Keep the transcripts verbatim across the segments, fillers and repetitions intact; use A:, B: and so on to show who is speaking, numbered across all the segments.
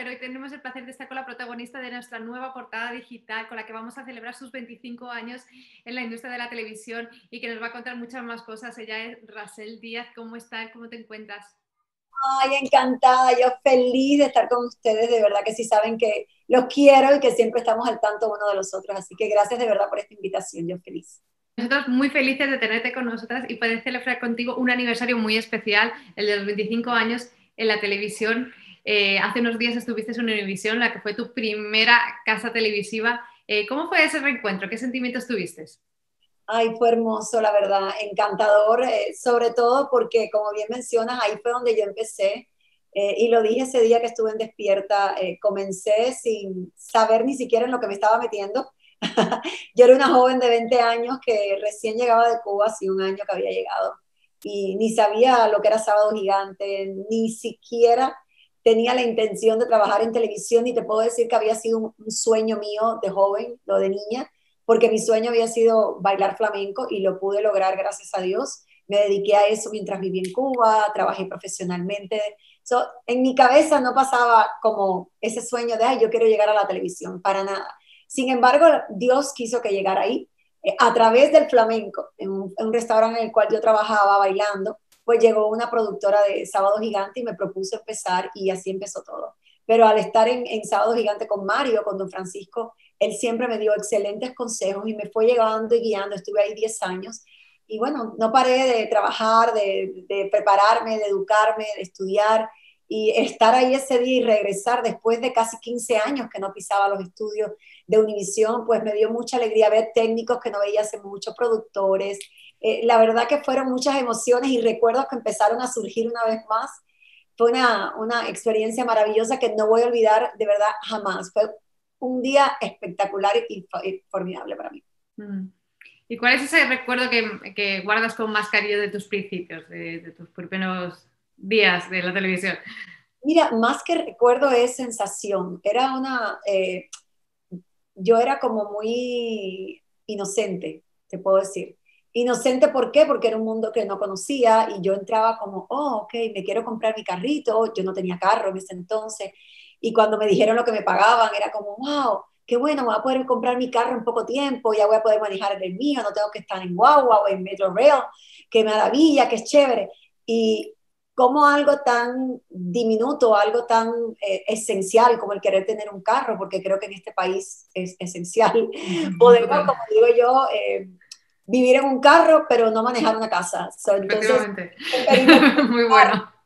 A: pero hoy tenemos el placer de estar con la protagonista de nuestra nueva portada digital, con la que vamos a celebrar sus veinticinco años en la industria de la televisión y que nos va a contar muchas más cosas. Ella es Racel Díaz. ¿Cómo estás? ¿Cómo te encuentras?
B: Ay, encantada, yo feliz de estar con ustedes, de verdad que sí saben que los quiero y que siempre estamos al tanto uno de los otros, así que gracias de verdad por esta invitación, yo feliz.
A: Nosotros muy felices de tenerte con nosotras y poder celebrar contigo un aniversario muy especial, el de los veinticinco años en la televisión. Eh, hace unos días estuviste en Univisión, la que fue tu primera casa televisiva. Eh, ¿Cómo fue ese reencuentro? ¿Qué sentimientos tuviste?
B: Ay, fue hermoso, la verdad, encantador, eh, sobre todo porque, como bien mencionas, ahí fue donde yo empecé, eh, y lo dije ese día que estuve en Despierta, eh, comencé sin saber ni siquiera en lo que me estaba metiendo. Yo era una joven de veinte años que recién llegaba de Cuba, hace un año que había llegado, y ni sabía lo que era Sábado Gigante, ni siquiera tenía la intención de trabajar en televisión, y te puedo decir que había sido un, un sueño mío de joven, lo de niña, porque mi sueño había sido bailar flamenco y lo pude lograr gracias a Dios. Me dediqué a eso mientras viví en Cuba, trabajé profesionalmente. So, en mi cabeza no pasaba como ese sueño de, ay, yo quiero llegar a la televisión, para nada. Sin embargo, Dios quiso que llegara ahí, eh, a través del flamenco, en un, en un restaurante en el cual yo trabajaba bailando, pues llegó una productora de Sábado Gigante y me propuso empezar, y así empezó todo. Pero al estar en, en Sábado Gigante con Mario, con Don Francisco, él siempre me dio excelentes consejos y me fue llevando y guiando. Estuve ahí diez años y bueno, no paré de trabajar, de, de prepararme, de educarme, de estudiar, y estar ahí ese día y regresar después de casi quince años que no pisaba los estudios de Univisión, pues me dio mucha alegría ver técnicos que no veía hace mucho, productores. Eh, la verdad que fueron muchas emociones y recuerdos que empezaron a surgir una vez más. Fue una, una experiencia maravillosa que no voy a olvidar de verdad jamás. Fue un día espectacular y, y formidable para mí.
A: Mm. ¿Y cuál es ese recuerdo que, que guardas con más cariño de tus principios, de, de tus primeros días de la televisión?
B: Mira, más que recuerdo es sensación. Era una, eh, yo era como muy inocente, te puedo decir. Inocente, ¿por qué? Porque era un mundo que no conocía y yo entraba como, oh, ok, me quiero comprar mi carrito. Yo no tenía carro en ese entonces. Y cuando me dijeron lo que me pagaban, era como, wow, qué bueno, voy a poder comprar mi carro en poco tiempo, ya voy a poder manejar el mío, no tengo que estar en guagua o en Metro Rail, qué maravilla, qué chévere. Y como algo tan diminuto, algo tan eh, esencial como el querer tener un carro, porque creo que en este país es esencial, podemos,
A: Total.
B: como digo yo, eh, vivir en un carro, pero no manejar una casa. So, entonces,
A: Efectivamente.
B: preferimos
A: Muy
B: comprar.
A: bueno.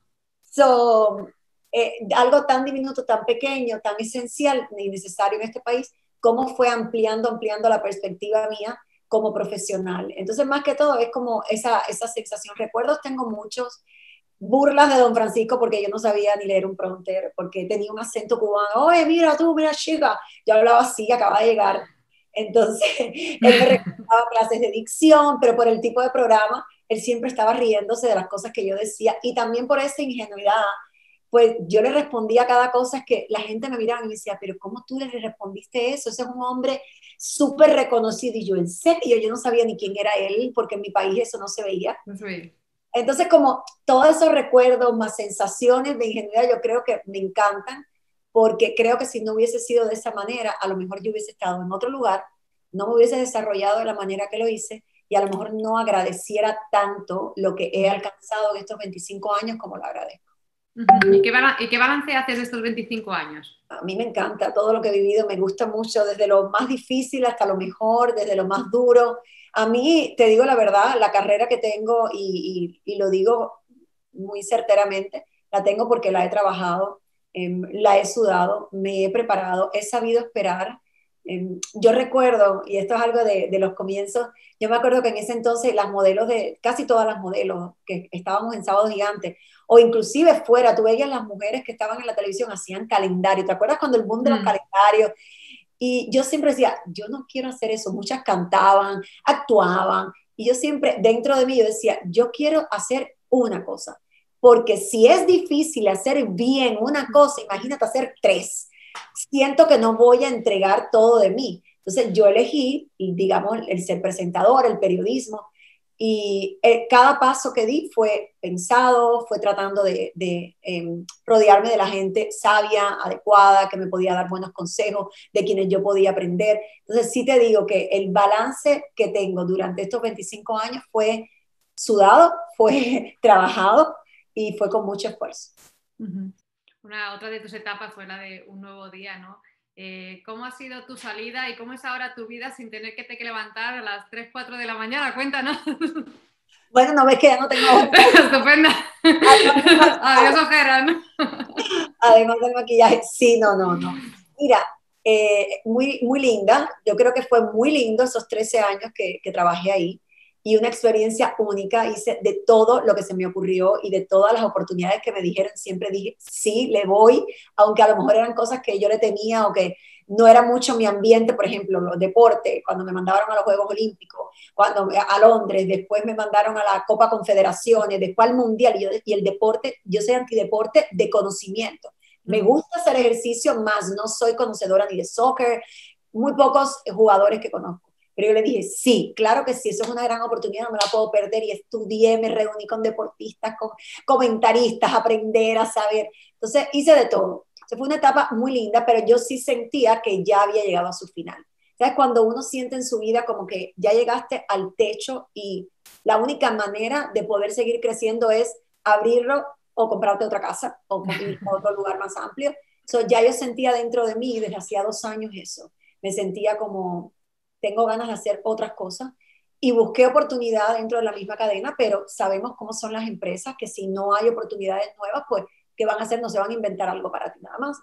B: So, eh, algo tan diminuto, tan pequeño, tan esencial y necesario en este país, cómo fue ampliando, ampliando la perspectiva mía como profesional. Entonces, más que todo, es como esa, esa sensación. Recuerdos tengo muchos, burlas de Don Francisco porque yo no sabía ni leer un prompter, porque tenía un acento cubano. Oye, mira tú, mira chica. Yo hablaba así, acaba de llegar. Entonces, él me recomendaba clases de dicción, pero por el tipo de programa, él siempre estaba riéndose de las cosas que yo decía, y también por esa ingenuidad, pues yo le respondía a cada cosa que la gente me miraba y me decía, pero ¿cómo tú le respondiste eso? Ese es un hombre súper reconocido. Y yo, ¿en serio? Yo no sabía ni quién era él, porque en mi país eso no se veía.
A: Sí.
B: Entonces, como todos esos recuerdos más sensaciones de ingenuidad, yo creo que me encantan, porque creo que si no hubiese sido de esa manera, a lo mejor yo hubiese estado en otro lugar, no me hubiese desarrollado de la manera que lo hice, y a lo mejor no agradeciera tanto lo que he alcanzado en estos veinticinco años como lo agradezco.
A: ¿Y qué, bala- ¿Y qué balance haces de estos veinticinco años?
B: A mí me encanta todo lo que he vivido, me gusta mucho, desde lo más difícil hasta lo mejor, desde lo más duro. A mí, te digo la verdad, la carrera que tengo, y, y, y lo digo muy certeramente, la tengo porque la he trabajado, eh, la he sudado, me he preparado, he sabido esperar. Eh, yo recuerdo, y esto es algo de, de los comienzos, yo me acuerdo que en ese entonces las modelos de, casi todas las modelos que estábamos en Sábado Gigante, o inclusive fuera, tú veías las mujeres que estaban en la televisión, hacían calendario. ¿Te acuerdas cuando el boom de los
A: Mm.
B: calendarios? Y yo siempre decía, yo no quiero hacer eso. Muchas cantaban, actuaban, y yo siempre, dentro de mí, yo decía, yo quiero hacer una cosa, porque si es difícil hacer bien una cosa, imagínate hacer tres. Siento que no voy a entregar todo de mí. Entonces yo elegí, digamos, el ser presentador, el periodismo, Y eh, cada paso que di fue pensado, fue tratando de, de eh, rodearme de la gente sabia, adecuada, que me podía dar buenos consejos, de quienes yo podía aprender. Entonces sí te digo que el balance que tengo durante estos veinticinco años fue sudado, fue trabajado y fue con mucho esfuerzo.
A: Uh-huh. Una otra de tus etapas fue la de Un Nuevo Día, ¿no? Eh, ¿Cómo ha sido tu salida y cómo es ahora tu vida sin tener que te que levantar a las tres, cuatro de la mañana? Cuéntanos.
B: Bueno, no ves que ya no tengo ojeras.
A: Estupenda. Adiós ojeras, ¿no?
B: Además del maquillaje. Sí, no, no, no. Mira, eh, muy, muy linda. Yo creo que fue muy lindo esos trece años que, que trabajé ahí y una experiencia única. Hice de todo lo que se me ocurrió y de todas las oportunidades que me dijeron. Siempre dije, sí, le voy, aunque a lo mejor eran cosas que yo le temía o que no era mucho mi ambiente, por ejemplo, los deportes, cuando me mandaron a los Juegos Olímpicos, cuando a Londres, después me mandaron a la Copa Confederaciones, después al Mundial, y, yo, y el deporte, yo soy antideporte de conocimiento. Me gusta hacer ejercicio, más no soy conocedora ni de soccer, muy pocos jugadores que conozco. Pero yo le dije, sí, claro que sí, eso es una gran oportunidad, no me la puedo perder. Y estudié, me reuní con deportistas, con comentaristas, aprender a saber. Entonces hice de todo. Entonces, fue una etapa muy linda, pero yo sí sentía que ya había llegado a su final. ¿Sabes? Cuando uno siente en su vida como que ya llegaste al techo y la única manera de poder seguir creciendo es abrirlo o comprarte otra casa o ir a otro lugar más amplio. So, ya yo sentía dentro de mí desde hacía dos años eso. Me sentía como, tengo ganas de hacer otras cosas y busqué oportunidad dentro de la misma cadena, pero sabemos cómo son las empresas, que si no hay oportunidades nuevas, pues, ¿qué van a hacer? No se van a inventar algo para ti nada más.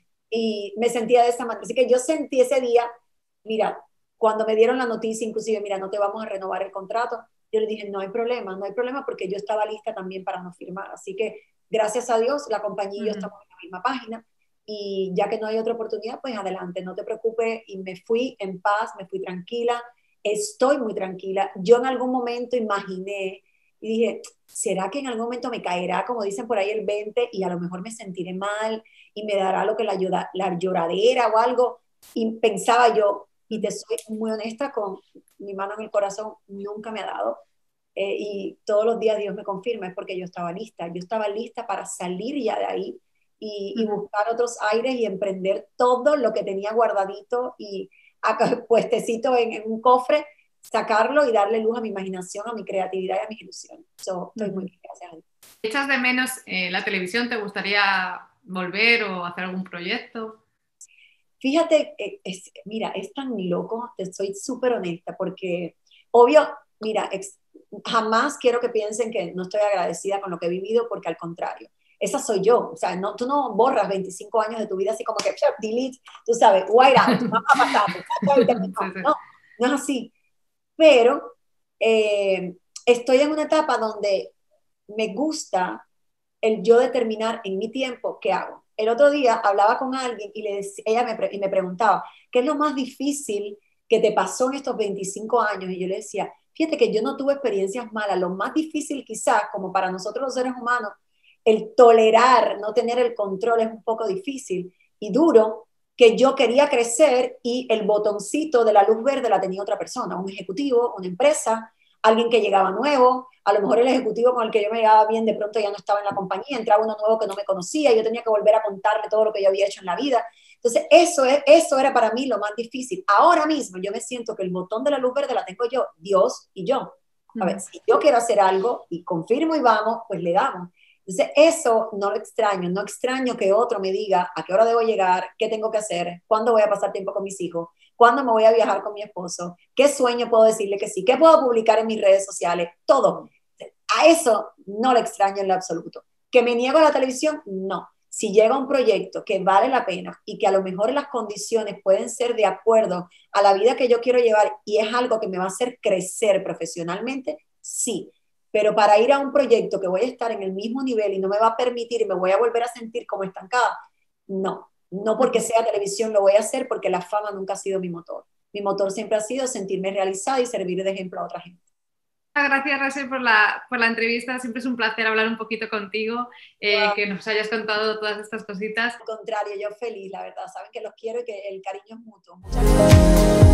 B: Y me sentía de esa manera. Así que yo sentí ese día, mira, cuando me dieron la noticia, inclusive, mira, no te vamos a renovar el contrato, yo le dije, no hay problema, no hay problema porque yo estaba lista también para no firmar. Así que, gracias a Dios, la compañía y yo estamos en la misma página y ya que no hay otra oportunidad, pues adelante, no te preocupes. Y me fui en paz, me fui tranquila, estoy muy tranquila. Yo en algún momento imaginé y dije, ¿será que en algún momento me caerá, como dicen por ahí, el veinte y a lo mejor me sentiré mal y me dará lo que la, llora, la lloradera o algo? Y pensaba yo, y te soy muy honesta, con mi mano en el corazón, nunca me ha dado. Eh, y todos los días Dios me confirma, es porque yo estaba lista. Yo estaba lista para salir ya de ahí y, y buscar otros aires y emprender todo lo que tenía guardadito y acá, puestecito en, en un cofre, sacarlo y darle luz a mi imaginación, a mi creatividad y a mis ilusiones. So, estoy muy bien, gracias a Dios.
A: ¿Echas de menos eh, la televisión? ¿Te gustaría volver o hacer algún proyecto?
B: Fíjate, es, mira, es tan loco, te soy súper honesta, porque obvio, mira, ex, jamás quiero que piensen que no estoy agradecida con lo que he vivido, porque al contrario, esa soy yo. O sea, no, tú no borras veinticinco años de tu vida así como que delete, tú sabes, white out, no ha pasado, no, no, no es así. Pero eh, estoy en una etapa donde me gusta el yo determinar en mi tiempo qué hago. El otro día hablaba con alguien y le decía, ella me, y me preguntaba, ¿qué es lo más difícil que te pasó en estos veinticinco años? Y yo le decía, fíjate que yo no tuve experiencias malas. Lo más difícil quizás, como para nosotros los seres humanos, el tolerar, no tener el control es un poco difícil y duro, que yo quería crecer y el botoncito de la luz verde la tenía otra persona, un ejecutivo, una empresa, alguien que llegaba nuevo. A lo mejor el ejecutivo con el que yo me llevaba bien de pronto ya no estaba en la compañía, entraba uno nuevo que no me conocía, yo tenía que volver a contarle todo lo que yo había hecho en la vida. Entonces eso, es, eso era para mí lo más difícil. Ahora mismo yo me siento que el botón de la luz verde la tengo yo, Dios y yo. A ver, si yo quiero hacer algo y confirmo y vamos, pues le damos. Entonces eso no lo extraño, no extraño que otro me diga a qué hora debo llegar, qué tengo que hacer, cuándo voy a pasar tiempo con mis hijos, cuándo me voy a viajar con mi esposo, qué sueño puedo decirle que sí, qué puedo publicar en mis redes sociales, todo. A eso no lo extraño en lo absoluto. ¿Que me niego a la televisión? No. Si llega un proyecto que vale la pena y que a lo mejor las condiciones pueden ser de acuerdo a la vida que yo quiero llevar y es algo que me va a hacer crecer profesionalmente, sí. Pero para ir a un proyecto que voy a estar en el mismo nivel y no me va a permitir y me voy a volver a sentir como estancada, no. No porque sea televisión lo voy a hacer, porque la fama nunca ha sido mi motor. Mi motor siempre ha sido sentirme realizada y servir de ejemplo a otra gente.
A: Gracias, Rachel, por la, por la entrevista. Siempre es un placer hablar un poquito contigo, eh, wow. que nos hayas contado todas estas cositas.
B: Al contrario, yo feliz, la verdad. Saben que los quiero y que el cariño es mutuo. Muchas gracias.